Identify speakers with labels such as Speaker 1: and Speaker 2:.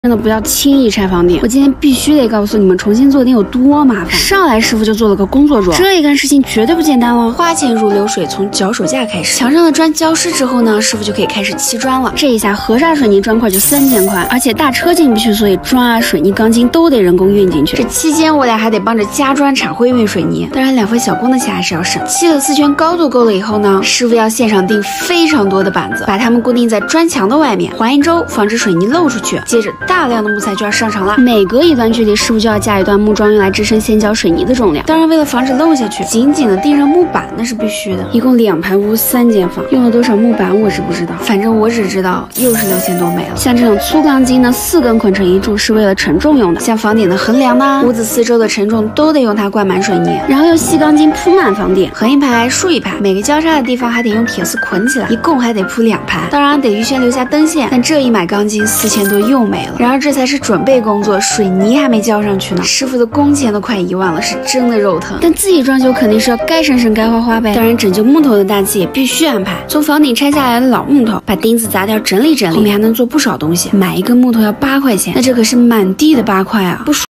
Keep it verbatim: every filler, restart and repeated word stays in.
Speaker 1: 真的不要轻易拆房顶，我今天必须得告诉你们，重新做得有多麻烦。上来师傅就做了个工作桌，这一干事情绝对不简单哦。花钱如流水，从脚手架开始。墙上的砖浇湿之后呢，师傅就可以开始砌砖了。这一下河沙水泥砖块就三千块，而且大车进不去，所以砖啊、水泥、钢筋都得人工运进去。这期间我俩还得帮着加砖、铲灰、运水泥，当然两份小工的钱还是要省。砌了四圈高度够了以后呢，师傅要现场钉非常多的板子，把它们固定在砖墙的外面，环一周，防止水泥漏出去。接着大量的木材就要上场了，每隔一段距离，师傅就要架一段木桩，用来支撑先浇水泥的重量。当然，为了防止漏下去，紧紧的钉上木板那是必须的。一共两排屋，三间房，用了多少木板我是不知道，反正我只知道又是六千多没了。像这种粗钢筋呢，四根捆成一柱是为了承重用的。像房顶的横梁呢，屋子四周的承重都得用它灌满水泥，然后用细钢筋铺满房顶，横一排竖一排，每个交叉的地方还得用铁丝捆起来，一共还得铺两排。当然得预先留下灯线，但这一买钢筋四千多又没了。然而这才是准备工作，水泥还没交上去呢，师傅的工钱都快一万了，是真的肉疼。但自己装修肯定是要该省省该花花呗。当然拯救木头的大计也必须安排，从房顶拆下来的老木头，把钉子砸掉整理整理，后面还能做不少东西。买一根木头要八块钱，那这可是满地的八块啊，不说